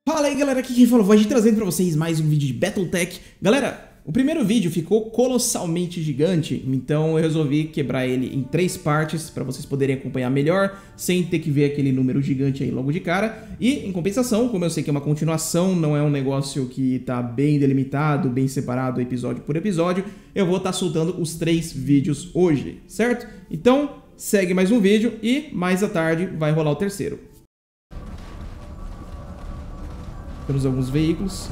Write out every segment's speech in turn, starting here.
Fala aí galera, aqui quem falou Void trazendo pra vocês mais um vídeo de Battletech. Galera, o primeiro vídeo ficou colossalmente gigante, então eu resolvi quebrar ele em 3 partes pra vocês poderem acompanhar melhor, sem ter que ver aquele número gigante aí logo de cara. E em compensação, como eu sei que é uma continuação, não é um negócio que tá bem delimitado, bem separado episódio por episódio, eu vou estar soltando os 3 vídeos hoje, certo? Então segue mais um vídeo e mais à tarde vai rolar o terceiro. Temos alguns veículos.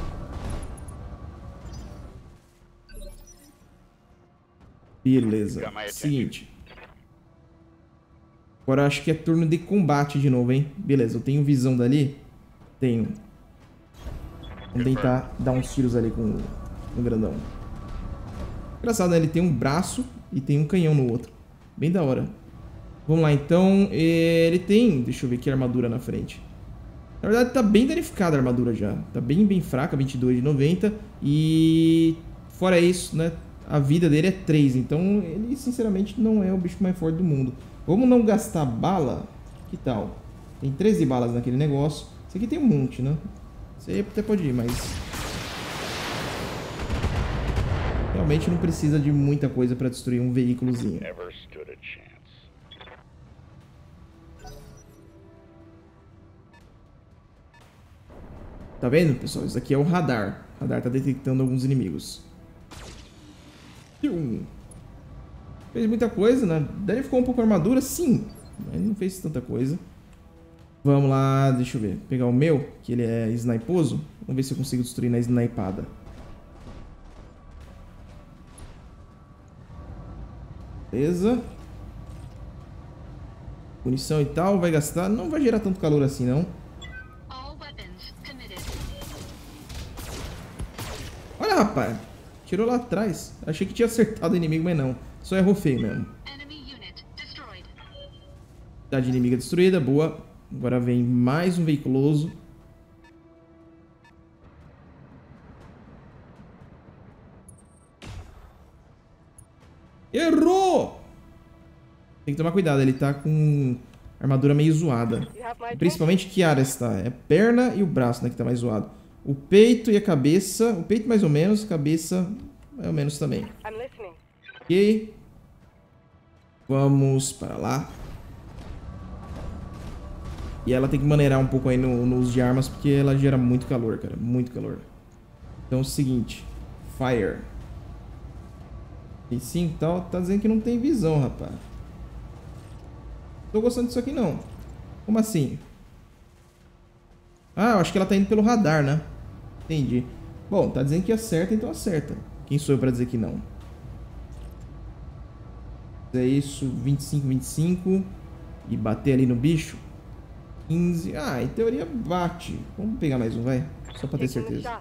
Beleza. Seguinte. Agora acho que é turno de combate de novo, hein? Beleza, eu tenho visão dali? Tenho. Vamos tentar dar uns tiros ali com o grandão. Engraçado, né? Ele tem um braço e tem um canhão no outro. Bem da hora. Vamos lá, então. Ele tem... Deixa eu ver aqui a armadura na frente. Na verdade tá bem danificada a armadura já. Tá bem fraca, 22 de 90. E fora isso, né, a vida dele é 3. Então ele sinceramente não é o bicho mais forte do mundo. Vamos não gastar bala? Que tal? Tem 13 balas naquele negócio. Esse aqui tem um monte, né? Esse aí até pode ir, mas... realmente não precisa de muita coisa pra destruir um veículozinho. Tá vendo, pessoal? Isso aqui é o radar. O radar tá detectando alguns inimigos. Fez muita coisa, né? Danificou um pouco a armadura, sim. Mas não fez tanta coisa. Vamos lá, deixa eu ver. Pegar o meu, que ele é sniposo. Vamos ver se eu consigo destruir na snipada. Beleza. Munição e tal, vai gastar. Não vai gerar tanto calor assim, não. Olha, rapaz. Tirou lá atrás. Achei que tinha acertado o inimigo, mas não. Só errou feio mesmo. Unidade inimiga destruída, boa. Agora vem mais um veiculoso. Errou! Tem que tomar cuidado, ele tá com armadura meio zoada. Principalmente que área está? É a perna e o braço, né, que tá mais zoado. O peito e a cabeça. O peito mais ou menos, cabeça mais ou menos também. Ok. Vamos para lá. E ela tem que maneirar um pouco aí no uso de armas, porque ela gera muito calor, cara. Muito calor. Então é o seguinte. Fire. E sim, tá dizendo que não tem visão, rapaz. Não tô gostando disso aqui, não. Como assim? Ah, eu acho que ela tá indo pelo radar, né? Entendi. Bom, tá dizendo que acerta, então acerta. Quem sou eu pra dizer que não? É isso, 25, 25. E bater ali no bicho. 15. Ah, em teoria bate. Vamos pegar mais um, vai. Só pra ter certeza.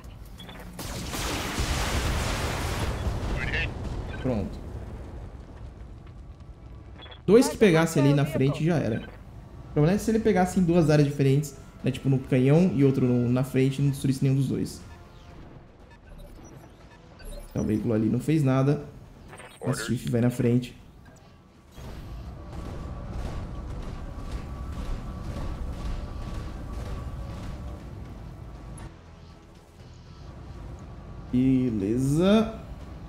Pronto. 2 que pegasse ali na frente já era. O problema é se ele pegasse em 2 áreas diferentes, né, tipo no canhão e outro na frente, não destruísse nenhum dos dois. Então, o veículo ali não fez nada. A Chief vai na frente. Beleza.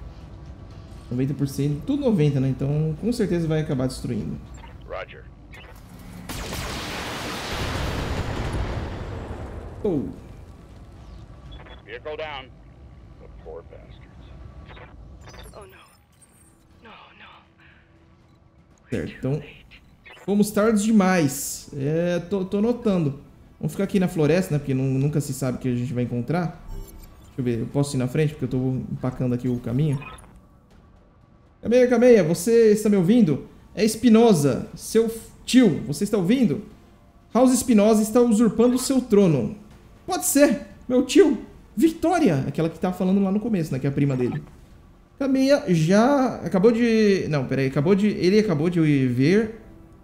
90%, tudo 90%, né? Então, com certeza vai acabar destruindo. Roger. Oh. Vehicle down. The poor bastards. Oh no. No, no. Certo, então fomos tarde demais. Tô notando. Vamos ficar aqui na floresta, né? Porque nunca se sabe o que a gente vai encontrar. Deixa eu ver, eu posso ir na frente porque eu tô empacando aqui o caminho. Cameia, você está me ouvindo? É Espinosa, seu tio, você está ouvindo? House Espinosa está usurpando o seu trono. Pode ser, meu tio. Victoria, aquela que tava falando lá no começo, né? Que é a prima dele. Cameia já acabou de... Não, peraí, ele acabou de ver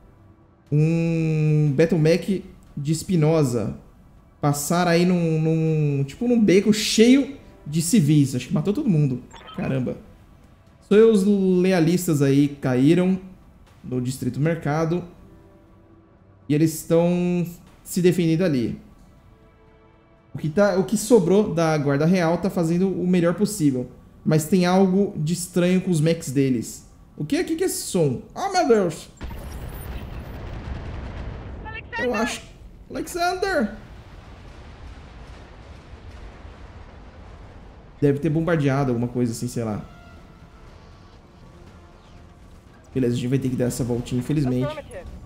um Battlemech de Espinosa passar aí tipo num beco cheio de civis. Acho que matou todo mundo. Caramba. Seus lealistas aí caíram no Distrito Mercado. E eles estão se defendendo ali. O que sobrou da guarda real tá fazendo o melhor possível. Mas tem algo de estranho com os mechs deles. O que é que é esse som? Oh, meu Deus! Eu acho... Alexander! Deve ter bombardeado alguma coisa assim, sei lá. Beleza, a gente vai ter que dar essa voltinha, infelizmente.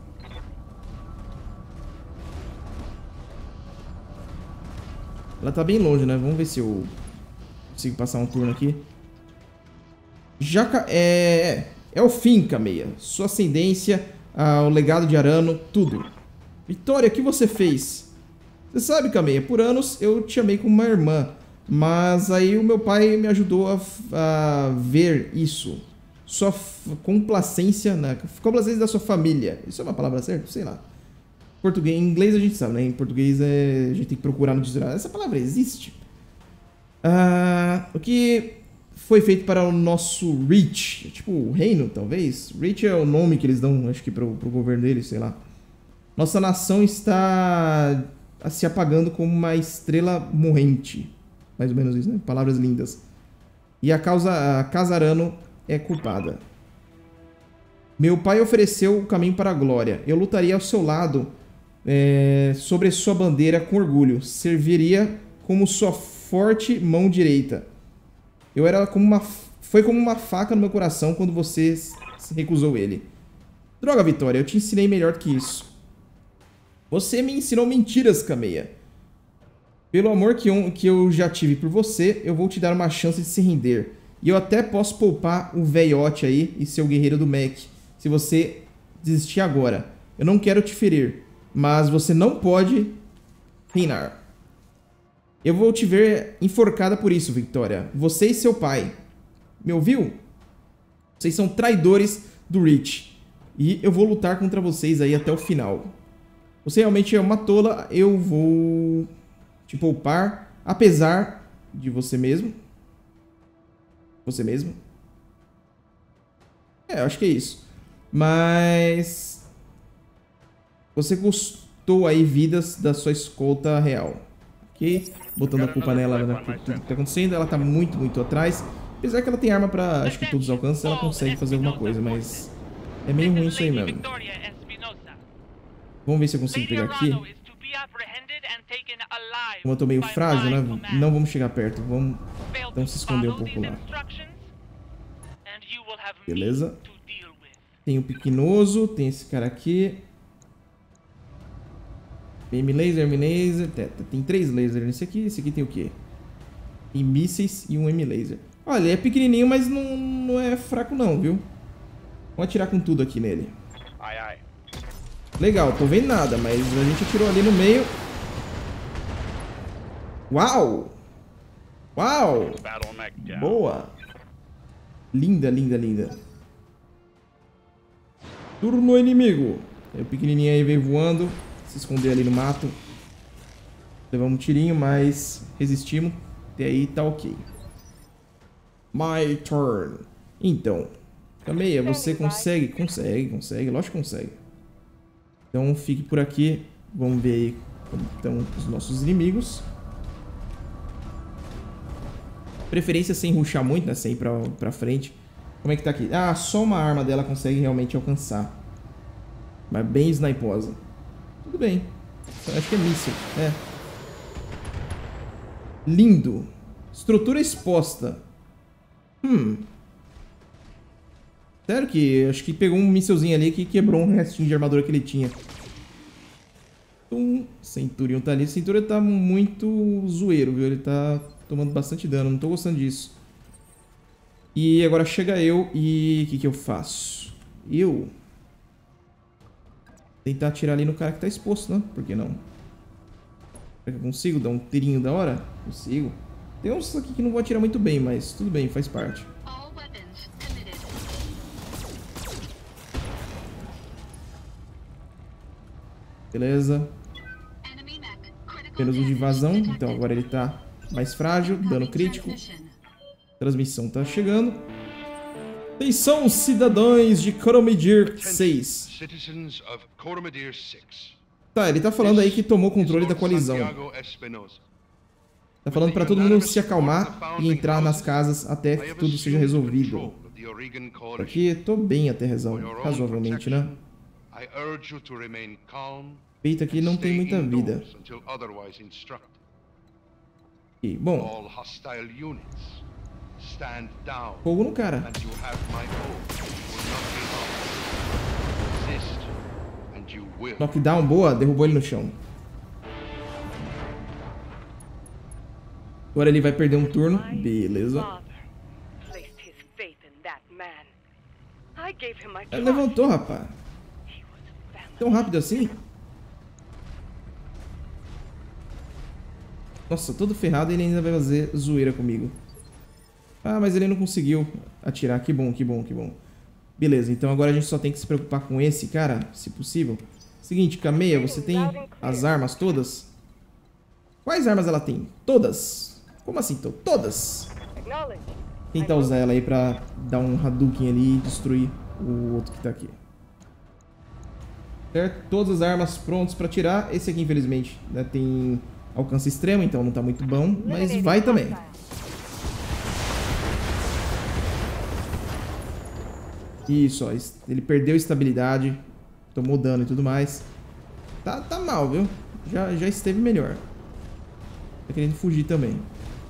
Ela tá bem longe, né? Vamos ver se eu consigo passar um turno aqui. É o fim, Cameia. Sua ascendência, o legado de Arano, tudo. Vitória, o que você fez? Você sabe, Cameia, por anos eu te amei como uma irmã. Mas aí o meu pai me ajudou a ver isso. Sua complacência, né? Complacência da sua família. Isso é uma palavra certa? Sei lá. Português, em inglês a gente sabe, né? Em português a gente tem que procurar no dicionário. Essa palavra existe. O que foi feito para o nosso Reach? Tipo, o reino, talvez? Reach é o nome que eles dão, acho que pro governo deles, sei lá. Nossa nação está se apagando como uma estrela morrente. Mais ou menos isso, né? Palavras lindas. E a Casa Arano é culpada. Meu pai ofereceu o caminho para a glória. Eu lutaria ao seu lado sobre sua bandeira com orgulho. Serviria como sua forte mão direita. Foi como uma faca no meu coração quando você se recusou ele. Droga, Vitória, eu te ensinei melhor do que isso. Você me ensinou mentiras, Cameia. Pelo amor que eu já tive por você, eu vou te dar uma chance de se render. E eu até posso poupar o velhote aí e seu guerreiro do mech, se você desistir agora. Eu não quero te ferir, mas você não pode reinar. Eu vou te ver enforcada por isso, Vitória. Você e seu pai. Me ouviu? Vocês são traidores do Reach. E eu vou lutar contra vocês aí até o final. Você realmente é uma tola, eu vou te poupar, apesar de você mesmo. Você mesmo. Eu acho que é isso. Mas você custou aí vidas da sua escolta real. Ok? Botando a culpa nela, né, por tudo que tá acontecendo. Ela tá muito, muito atrás. Apesar que ela tem arma pra, acho que todos os alcances, ela consegue fazer alguma coisa, mas é meio ruim isso aí mesmo. Vamos ver se eu consigo pegar aqui. Como eu tô meio frágil, né? Não vamos chegar perto. Vamos então se esconder um pouco lá. Beleza. Tem o Piquinoso. Tem esse cara aqui. M-Laser. Tem 3 lasers nesse aqui. Esse aqui tem o quê? Tem mísseis e um M-Laser. Olha, ele é pequenininho, mas não é fraco não, viu? Vamos atirar com tudo aqui nele. Legal, tô vendo nada, mas a gente atirou ali no meio. Uau! Uau! Boa! Linda, linda, linda. Turno inimigo. O pequenininho aí veio voando. Se esconder ali no mato. Levamos um tirinho, mas resistimos. Até aí tá ok. My turn. Então, Cameia, você consegue? Consegue. Lógico que consegue. Então fique por aqui. Vamos ver aí como estão os nossos inimigos. Preferência sem rushar muito, né? Sem ir pra frente. Como é que tá aqui? Ah, só uma arma dela consegue realmente alcançar. Mas bem sniposa. Tudo bem. Acho que é míssil. É. Lindo. Estrutura exposta. Sério que acho que pegou um mísselzinho ali que quebrou um restinho de armadura que ele tinha. Centurion tá ali. O Centurion tá muito zoeiro, viu? Ele tá tomando bastante dano. Não tô gostando disso. E agora chega eu e... o que eu faço? Tentar atirar ali no cara que tá exposto, né? Por que não? Será que eu consigo dar um tirinho da hora? Consigo. Tem uns aqui que não vou atirar muito bem, mas tudo bem, faz parte. Beleza. Apenas um de invasão, então agora ele tá mais frágil, dano crítico. Transmissão tá chegando. Atenção, cidadãos de Coromedir 6. Tá, ele tá falando aí que tomou controle da coalizão. Tá falando pra todo mundo se acalmar e entrar nas casas até que tudo seja resolvido. Aqui tô bem até razoavelmente, né? O peito aqui não tem muita vida. E, bom. Fogo no cara. Knockdown, boa. Derrubou ele no chão. Agora ele vai perder um turno. Beleza. Ele levantou, rapaz. Tão rápido assim? Nossa, todo ferrado e ele ainda vai fazer zoeira comigo. Ah, mas ele não conseguiu atirar. Que bom, que bom, que bom. Beleza, então agora a gente só tem que se preocupar com esse cara, se possível. Seguinte, Kameya, você tem as armas todas? Quais armas ela tem? Todas? Como assim, então? Todas? Tentar usar ela aí pra dar um Hadouken ali e destruir o outro que tá aqui. Certo? Todas as armas prontas pra tirar. Esse aqui, infelizmente, né, tem alcance extremo, então não tá muito bom, mas vai também. Isso, ó, ele perdeu estabilidade, tomou dano e tudo mais. Tá mal, viu? Já esteve melhor. Tá querendo fugir também.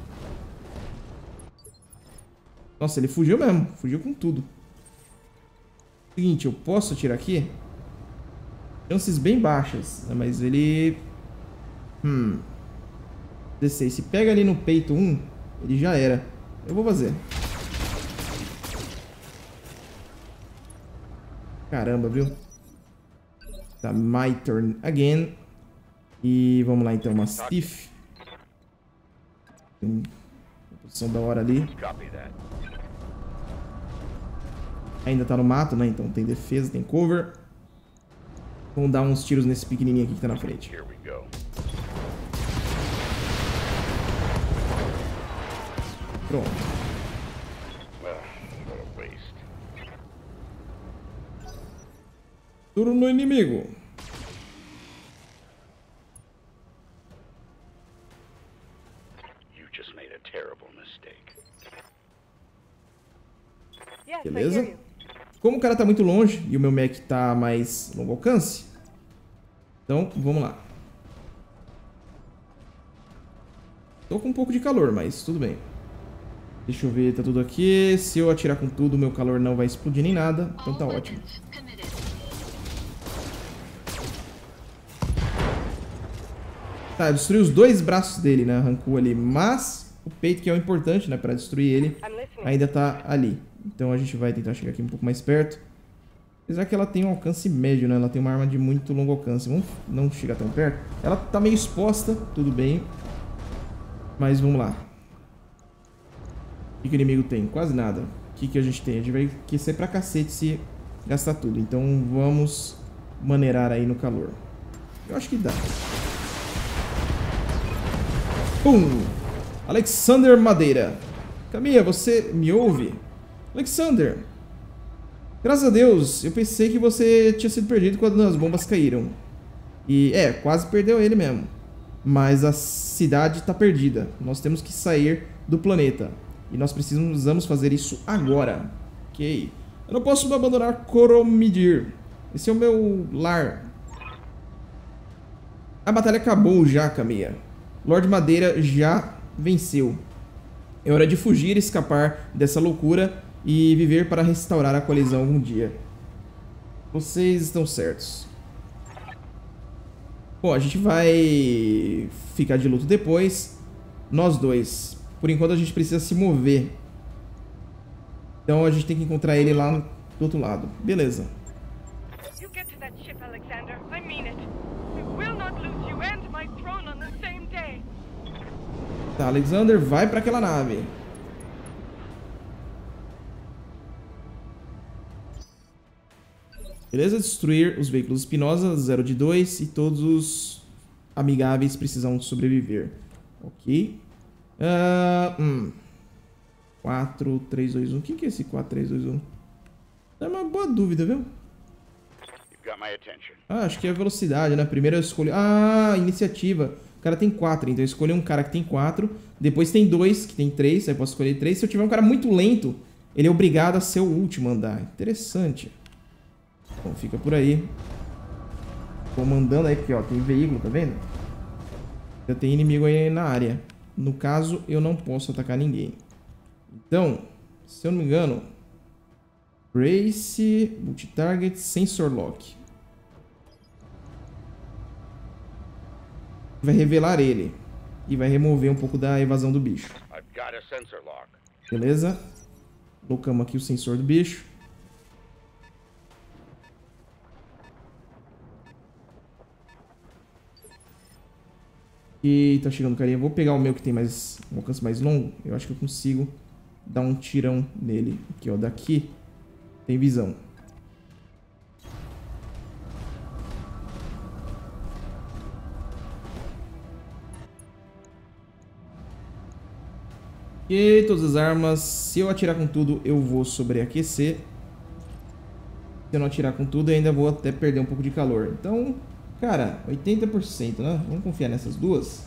Nossa, ele fugiu mesmo. Fugiu com tudo. Seguinte, eu posso atirar aqui? Chances bem baixas, né? Mas ele... 16. Se pega ali no peito 1, ele já era. Eu vou fazer. Caramba, viu? Tá, my turn again. E vamos lá então, Mastiff. Tem uma posição da hora ali. Ainda tá no mato, né? Então tem defesa, tem cover. Vamos dar uns tiros nesse pequenininho aqui que tá na frente. Pronto. Turno inimigo. Beleza. Como o cara tá muito longe e o meu mech tá mais longo alcance, então vamos lá. Tô com um pouco de calor, mas tudo bem. Deixa eu ver, tá tudo aqui. Se eu atirar com tudo, meu calor não vai explodir nem nada. Então tá ótimo. Tá, destruiu os dois braços dele, né? Arrancou ali. Mas o peito, que é o importante, né? Pra destruir ele, ainda tá ali. Então a gente vai tentar chegar aqui um pouco mais perto. Apesar que ela tem um alcance médio, né? Ela tem uma arma de muito longo alcance. Vamos não chegar tão perto. Ela tá meio exposta, tudo bem. Mas vamos lá. O que o inimigo tem? Quase nada. O que a gente tem? A gente vai aquecer pra cacete se gastar tudo. Então vamos maneirar aí no calor. Eu acho que dá. Pum! Alexander Madeira. Kameya, você me ouve? Alexander. Graças a Deus, eu pensei que você tinha sido perdido quando as bombas caíram. E, quase perdeu ele mesmo. Mas a cidade tá perdida. Nós temos que sair do planeta. E nós precisamos fazer isso agora. Ok. Eu não posso abandonar Coromidir. Esse é o meu lar. A batalha acabou já, Kameya. Lord Madeira já venceu. É hora de fugir e escapar dessa loucura e viver para restaurar a coalizão algum dia. Vocês estão certos. Bom, a gente vai ficar de luto depois. Nós dois. Por enquanto a gente precisa se mover. Então a gente tem que encontrar ele lá do outro lado. Beleza. Tá, Alexander, vai pra aquela nave. Beleza? Destruir os veículos Espinosa, 0 de 2. E todos os amigáveis precisam sobreviver. Ok. 4, 3, 2, 1. O que é esse 4, 3, 2, 1? É uma boa dúvida, viu? Acho que é a velocidade, né? Primeiro eu escolho... iniciativa. cara tem 4, então eu escolho um cara que tem 4. Depois tem 2, que tem 3, aí eu posso escolher 3. Se eu tiver um cara muito lento, ele é obrigado a ser o último a andar. Interessante. Bom, fica por aí. Vou mandando aí, porque ó, tem veículo, tá vendo? Já tem inimigo aí na área. No caso, eu não posso atacar ninguém. Então, se eu não me engano... Brace, multi-target, sensor lock. Vai revelar ele. E vai remover um pouco da evasão do bicho. Beleza? Colocamos aqui o sensor do bicho. E tá chegando o carinha. Vou pegar o meu que tem mais um alcance mais longo. Eu acho que eu consigo dar um tirão nele. Aqui, ó. Daqui tem visão. E todas as armas. Se eu atirar com tudo, eu vou sobreaquecer. Se eu não atirar com tudo, eu ainda vou até perder um pouco de calor. Então, cara, 80%, né? Vamos confiar nessas duas.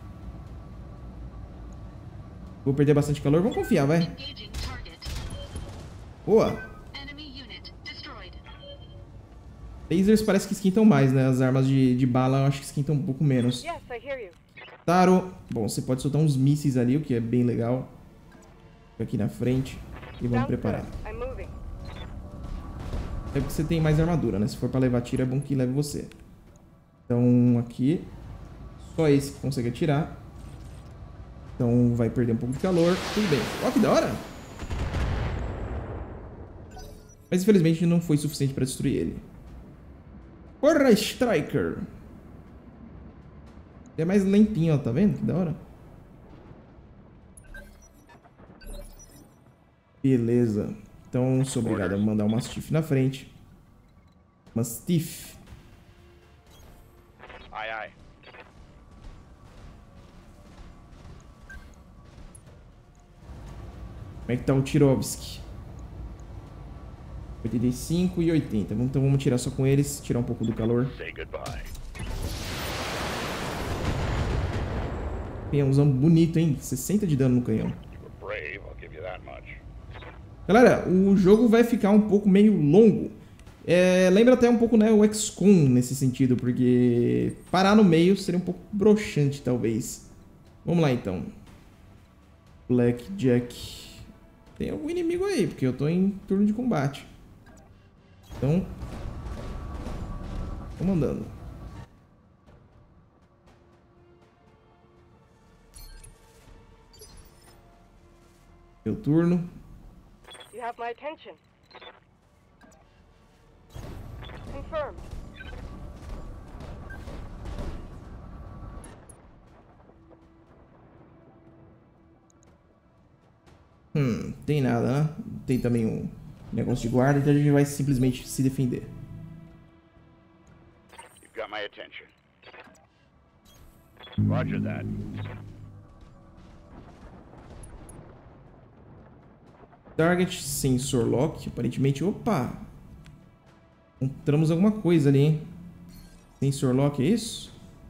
Vou perder bastante calor. Vamos confiar, vai. Boa. Lasers parece que esquentam mais, né? As armas de bala eu acho que esquentam um pouco menos. Taro. Bom, você pode soltar uns mísseis ali, o que é bem legal. Fica aqui na frente. E vamos preparar. É porque você tem mais armadura, né? Se for pra levar tiro, é bom que leve você. Então, aqui. Só esse que consegue atirar. Então, vai perder um pouco de calor. Tudo bem. Ó, que da hora! Mas, infelizmente, não foi suficiente pra destruir ele. Porra, Striker! É mais lentinho, ó. Tá vendo? Que da hora. Beleza. Então, sou obrigado a mandar um Mastiff na frente. Mastiff. Aye, aye. Como é que tá o Tirovski? 85 e 80. Então vamos tirar só com eles, tirar um pouco do calor. Canhãozão bonito, hein? 60 de dano no canhão. Galera, o jogo vai ficar um pouco meio longo. Lembra até um pouco, né, o XCOM nesse sentido, porque parar no meio seria um pouco broxante, talvez. Vamos lá, então. Blackjack. Tem algum inimigo aí, porque eu tô em turno de combate. Então, tô mandando. Meu turno. You have my attention. Confirmed. Tem nada, né? Tem também um negócio de guarda, então a gente vai simplesmente se defender. You've got my attention. Roger that. Target Sensor Lock, aparentemente. Opa! Encontramos alguma coisa ali, hein? Sensor Lock, é isso?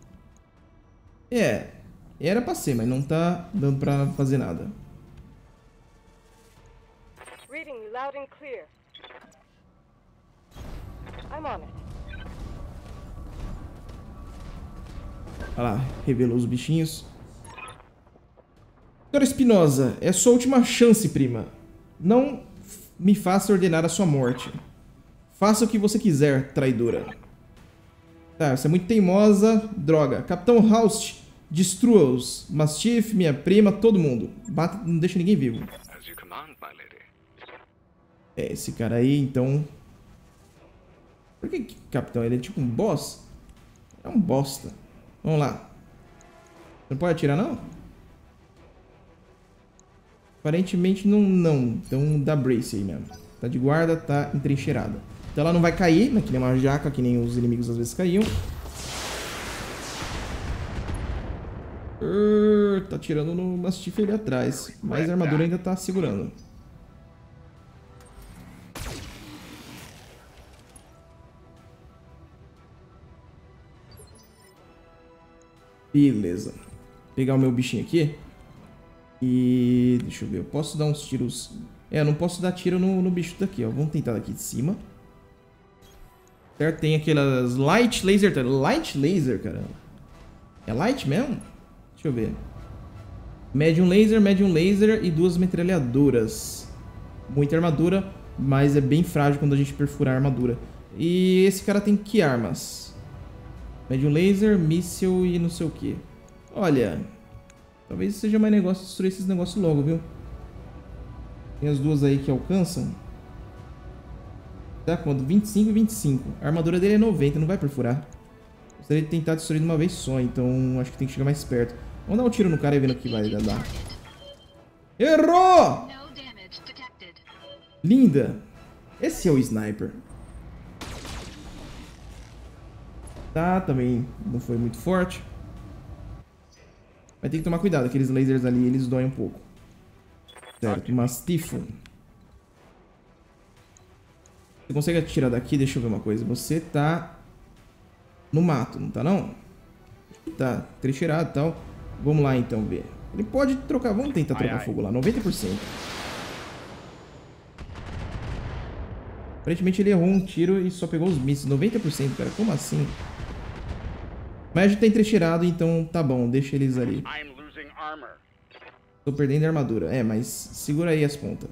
Era pra ser, mas não tá dando pra fazer nada. Reading you loud and clear. I'm on it. Olha lá, revelou os bichinhos. Doutora Espinosa, é sua última chance, prima. Não me faça ordenar a sua morte. Faça o que você quiser, traidora. Tá, você é muito teimosa. Droga. Capitão Haust, destrua-os. Mastiff, minha prima, todo mundo. Bata, não deixa ninguém vivo. Esse cara aí, então... Por que, capitão? Ele é tipo um boss? É um bosta. Vamos lá. Você não pode atirar, não? Aparentemente não. Então dá brace aí mesmo. Tá de guarda, tá entrincheirada. Então ela não vai cair, né? Que nem uma jaca, que nem os inimigos às vezes caíam. Tá tirando no Mastiff ali atrás. Mas a armadura ainda tá segurando. Beleza. Vou pegar o meu bichinho aqui. E... deixa eu ver. Eu posso dar uns tiros... eu não posso dar tiro no bicho daqui, ó. Vamos tentar daqui de cima. Certo? Tem aquelas Light Laser... Light Laser, caramba. É Light mesmo? Deixa eu ver. Medium Laser e 2 metralhadoras. Muita armadura, mas é bem frágil quando a gente perfurar a armadura. E esse cara tem que armas? Medium Laser, míssil e não sei o que. Olha, talvez seja mais negócio destruir esses negócios logo, viu? Tem as duas aí que alcançam. Tá quanto? 25 e 25. A armadura dele é 90, não vai perfurar. Gostaria de tentar destruir de uma vez só, então acho que tem que chegar mais perto. Vamos dar um tiro no cara e ver no que vai dar. Errou! Linda! Esse é o sniper. Tá, também não foi muito forte. Vai ter que tomar cuidado, aqueles lasers ali, eles doem um pouco. Certo, Mastifo. Você consegue atirar daqui? Deixa eu ver uma coisa. Você tá no mato, não tá não? Tá, trecheirado e tal. Vamos lá então ver. Ele pode trocar, vamos tentar trocar fogo lá, 90%. Aparentemente ele errou um tiro e só pegou os mísseis, 90%, cara, como assim? Mas a gente tá entrecheirado, então tá bom, deixa eles ali. Tô perdendo a armadura, mas segura aí as pontas.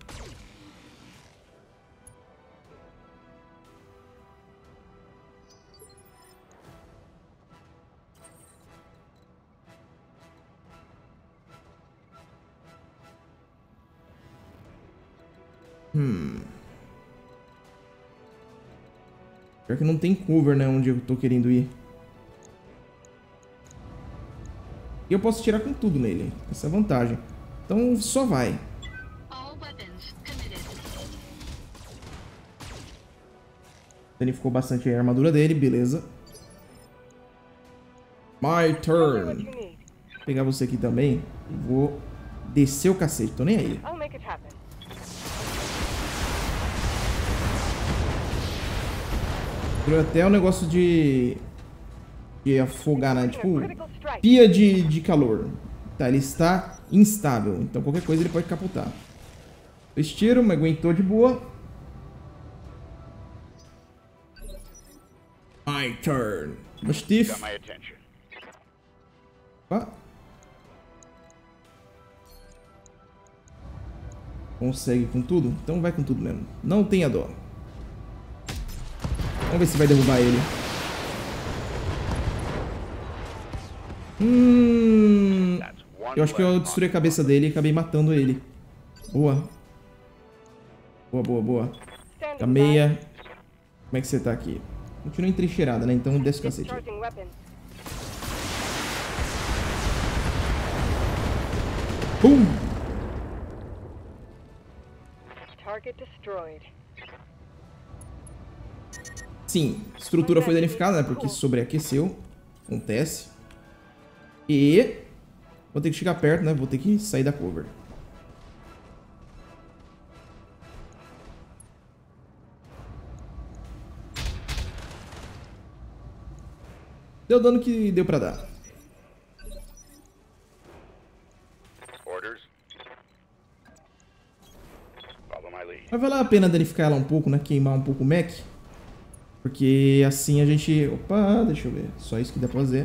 Pior que não tem cover, né, onde eu tô querendo ir. E eu posso tirar com tudo nele. Essa é a vantagem. Então só vai. Danificou bastante a armadura dele, beleza. My turn. Vou pegar você aqui também. E vou descer o cacete, tô nem aí. Criou até o negócio de afogar, né? Tipo, pia de calor. Tá, ele está instável. Então qualquer coisa ele pode capotar. Fez tiro, mas aguentou de boa. My turn. Mastiff. Opa. Consegue com tudo? Então vai com tudo mesmo. Não tenha dó. Vamos ver se vai derrubar ele. Eu acho que eu destruí a cabeça dele e acabei matando ele. Boa. Boa, boa, boa. Tá meia. Como é que você tá aqui? Continua entrincheirada, né? Então desce o cacete. Pum! Sim, a estrutura foi danificada, né? Porque sobreaqueceu. Acontece. E vou ter que chegar perto, né? Vou ter que sair da cover. Deu o dano que deu pra dar. Vai valer a pena danificar ela um pouco, né? Queimar um pouco o mech. Porque assim a gente... Opa, deixa eu ver. Só isso que dá pra fazer.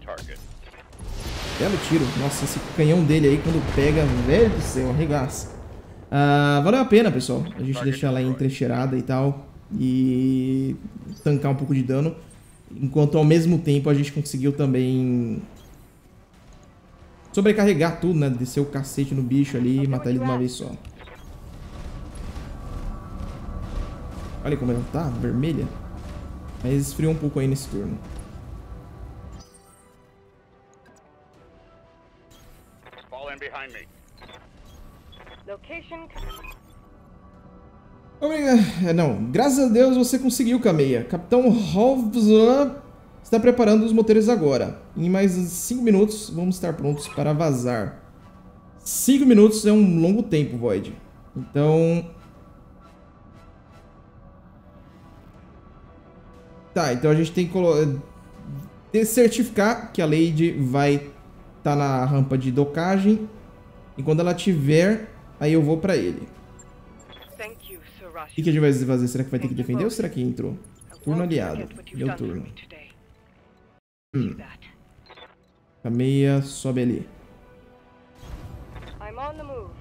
Belo tiro. Nossa, esse canhão dele aí, quando pega, velho do céu, arregaça. Valeu a pena, pessoal. A gente deixar ela entrecheirada e tal. E tancar um pouco de dano. Enquanto ao mesmo tempo a gente conseguiu também sobrecarregar tudo, né? Descer o cacete no bicho ali e matar ele de uma vez só. Olha como ela tá, vermelha. Mas esfriou um pouco aí nesse turno. Obrigado. Não, graças a Deus você conseguiu, Cameia. Capitão Hovzan está preparando os motores agora. Em mais 5 minutos vamos estar prontos para vazar. 5 minutos é um longo tempo, Void. Então... Tá, então a gente tem que certificar que a Lady vai estar na rampa de docagem. E quando ela tiver, aí eu vou pra ele. Thank you, Sir O que a Rashid. gente vai fazer? Será que vai ter que defender ou será que entrou? Turno aliado. Meu turno. A meia sobe ali. I'm on the move.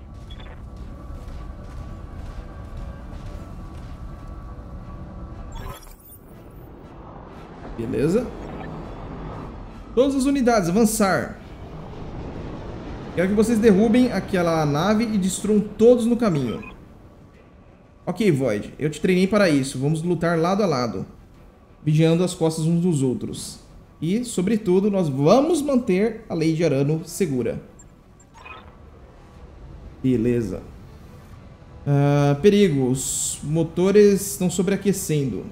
Beleza. Todas as unidades, avançar. Quero que vocês derrubem aquela nave e destruam todos no caminho. Ok, Void. Eu te treinei para isso. Vamos lutar lado a lado. Vigiando as costas uns dos outros. E, sobretudo, nós vamos manter a Lady Arano segura. Beleza. Perigo. Os motores estão sobreaquecendo.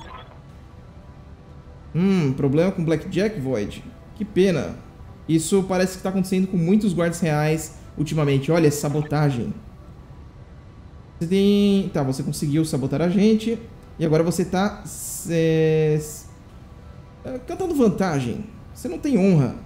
Problema com Blackjack, Void. Que pena. Isso parece que está acontecendo com muitos guardas reais ultimamente. Olha, sabotagem. Você tem... Tá, você conseguiu sabotar a gente. E agora você tá... cantando vantagem. Você não tem honra.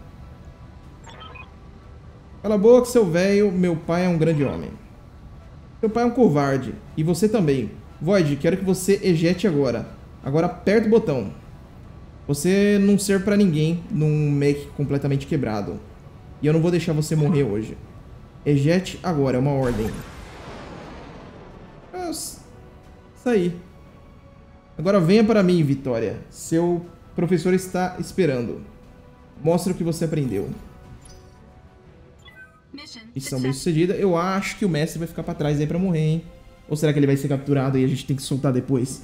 Cala a boca, seu velho. Meu pai é um grande homem. Seu pai é um covarde. E você também. Void, quero que você ejete agora. Agora aperta o botão. Você não serve pra ninguém num mech completamente quebrado. E eu não vou deixar você morrer hoje. Ejete agora, é uma ordem. Isso aí. Agora venha para mim, Vitória. Seu professor está esperando. Mostra o que você aprendeu. Missão bem sucedida. Eu acho que o mestre vai ficar pra trás aí pra morrer, hein? Ou será que ele vai ser capturado e a gente tem que soltar depois?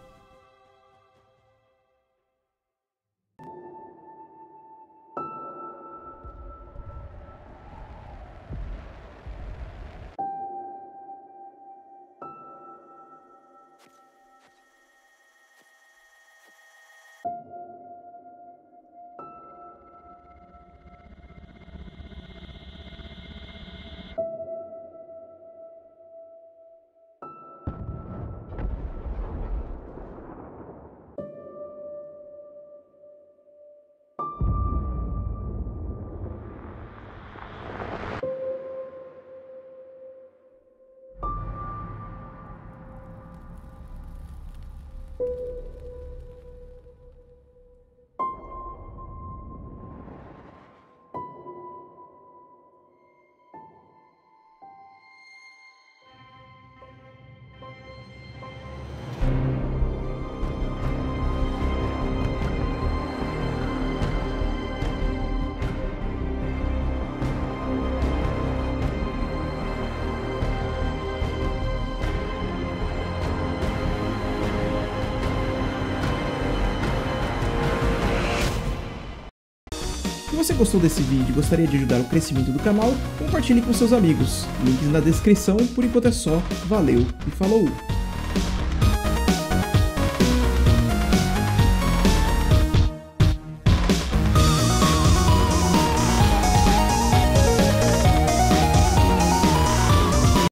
Se você gostou desse vídeo e gostaria de ajudar o crescimento do canal, compartilhe com seus amigos. Links na descrição. Por enquanto é só. Valeu e falou!